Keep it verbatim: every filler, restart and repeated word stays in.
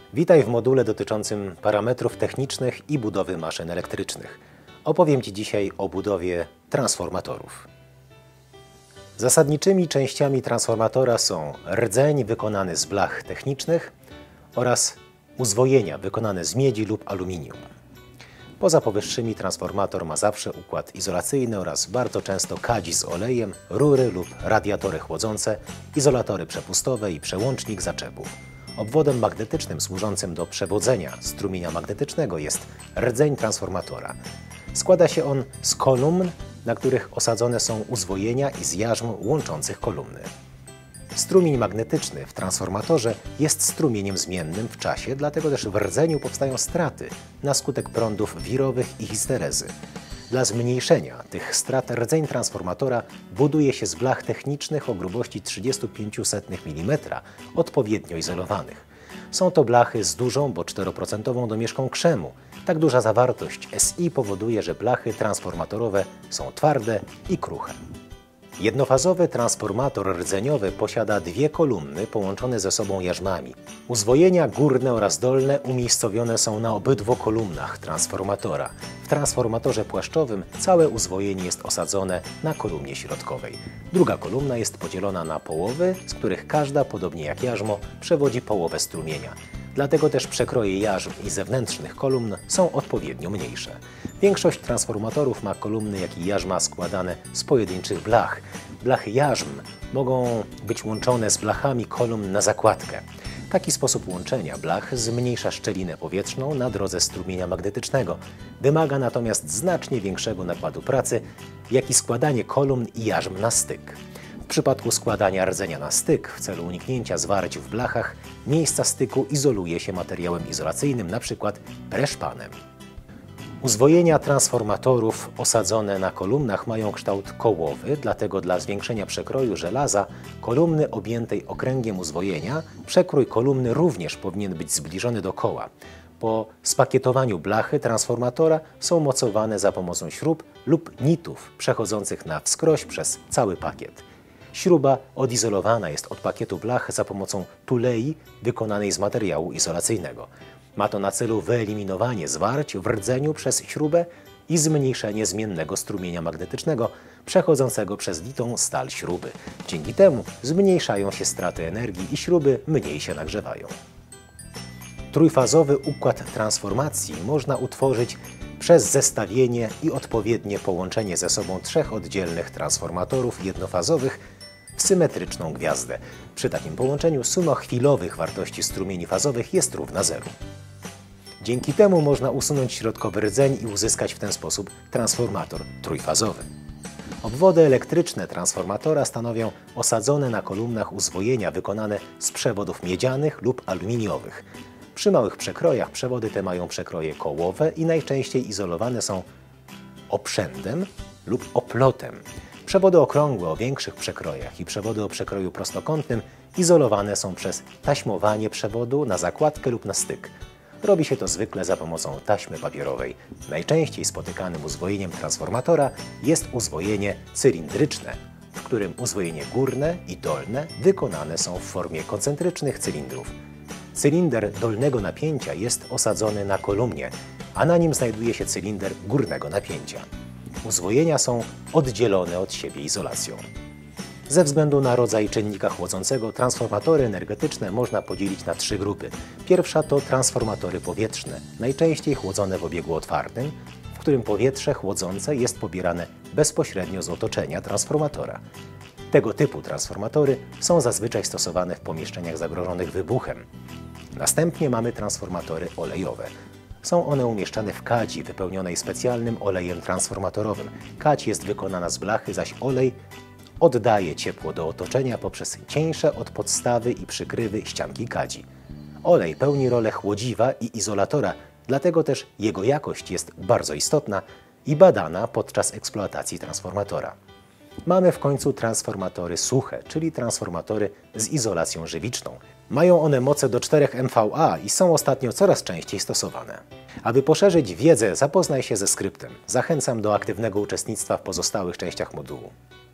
Witaj w module dotyczącym parametrów technicznych i budowy maszyn elektrycznych. Opowiem Ci dzisiaj o budowie transformatorów. Zasadniczymi częściami transformatora są rdzeń wykonany z blach technicznych oraz uzwojenia wykonane z miedzi lub aluminium. Poza powyższymi transformator ma zawsze układ izolacyjny oraz bardzo często kadzi z olejem, rury lub radiatory chłodzące, izolatory przepustowe i przełącznik zaczepu. Obwodem magnetycznym służącym do przewodzenia strumienia magnetycznego jest rdzeń transformatora. Składa się on z kolumn, na których osadzone są uzwojenia i z jarzm łączących kolumny. Strumień magnetyczny w transformatorze jest strumieniem zmiennym w czasie, dlatego też w rdzeniu powstają straty na skutek prądów wirowych i histerezy. Dla zmniejszenia tych strat rdzeń transformatora buduje się z blach technicznych o grubości trzydzieści pięć setnych milimetra, odpowiednio izolowanych. Są to blachy z dużą, bo cztery procent domieszką krzemu. Tak duża zawartość S I powoduje, że blachy transformatorowe są twarde i kruche. Jednofazowy transformator rdzeniowy posiada dwie kolumny połączone ze sobą jarzmami. Uzwojenia górne oraz dolne umiejscowione są na obydwu kolumnach transformatora. W transformatorze płaszczowym całe uzwojenie jest osadzone na kolumnie środkowej. Druga kolumna jest podzielona na połowy, z których każda, podobnie jak jarzmo, przewodzi połowę strumienia. Dlatego też przekroje jarzm i zewnętrznych kolumn są odpowiednio mniejsze. Większość transformatorów ma kolumny, jak i jarzma składane z pojedynczych blach. Blachy jarzm mogą być łączone z blachami kolumn na zakładkę. Taki sposób łączenia blach zmniejsza szczelinę powietrzną na drodze strumienia magnetycznego. Wymaga natomiast znacznie większego nakładu pracy, jak i składanie kolumn i jarzm na styk. W przypadku składania rdzenia na styk w celu uniknięcia zwarć w blachach, miejsca styku izoluje się materiałem izolacyjnym, np. preszpanem. Uzwojenia transformatorów osadzone na kolumnach mają kształt kołowy, dlatego dla zwiększenia przekroju żelaza kolumny objętej okręgiem uzwojenia przekrój kolumny również powinien być zbliżony do koła. Po spakietowaniu blachy transformatora są mocowane za pomocą śrub lub nitów przechodzących na wskroś przez cały pakiet. Śruba odizolowana jest od pakietu blach za pomocą tulei wykonanej z materiału izolacyjnego. Ma to na celu wyeliminowanie zwarć w rdzeniu przez śrubę i zmniejszenie zmiennego strumienia magnetycznego przechodzącego przez litą stal śruby. Dzięki temu zmniejszają się straty energii i śruby mniej się nagrzewają. Trójfazowy układ transformacji można utworzyć przez zestawienie i odpowiednie połączenie ze sobą trzech oddzielnych transformatorów jednofazowych w symetryczną gwiazdę. Przy takim połączeniu suma chwilowych wartości strumieni fazowych jest równa zeru. Dzięki temu można usunąć środkowy rdzeń i uzyskać w ten sposób transformator trójfazowy. Obwody elektryczne transformatora stanowią osadzone na kolumnach uzwojenia wykonane z przewodów miedzianych lub aluminiowych. Przy małych przekrojach przewody te mają przekroje kołowe i najczęściej izolowane są oprzędem lub oplotem. Przewody okrągłe o większych przekrojach i przewody o przekroju prostokątnym izolowane są przez taśmowanie przewodu na zakładkę lub na styk. Robi się to zwykle za pomocą taśmy papierowej. Najczęściej spotykanym uzwojeniem transformatora jest uzwojenie cylindryczne, w którym uzwojenie górne i dolne wykonane są w formie koncentrycznych cylindrów. Cylinder dolnego napięcia jest osadzony na kolumnie, a na nim znajduje się cylinder górnego napięcia. Uzwojenia są oddzielone od siebie izolacją. Ze względu na rodzaj czynnika chłodzącego transformatory energetyczne można podzielić na trzy grupy. Pierwsza to transformatory powietrzne, najczęściej chłodzone w obiegu otwartym, w którym powietrze chłodzące jest pobierane bezpośrednio z otoczenia transformatora. Tego typu transformatory są zazwyczaj stosowane w pomieszczeniach zagrożonych wybuchem. Następnie mamy transformatory olejowe. Są one umieszczane w kadzi wypełnionej specjalnym olejem transformatorowym. Kadź jest wykonana z blachy, zaś olej oddaje ciepło do otoczenia poprzez cieńsze od podstawy i przykrywy ścianki kadzi. Olej pełni rolę chłodziwa i izolatora, dlatego też jego jakość jest bardzo istotna i badana podczas eksploatacji transformatora. Mamy w końcu transformatory suche, czyli transformatory z izolacją żywiczną. Mają one moce do czterech M V A i są ostatnio coraz częściej stosowane. Aby poszerzyć wiedzę, zapoznaj się ze skryptem. Zachęcam do aktywnego uczestnictwa w pozostałych częściach modułu.